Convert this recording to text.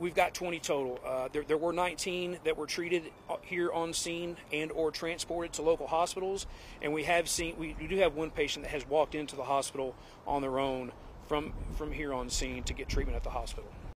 we've got 20 total. There were 19 that were treated here on scene and or transported to local hospitals, and we do have one patient that has walked into the hospital on their own from here on scene to get treatment at the hospital.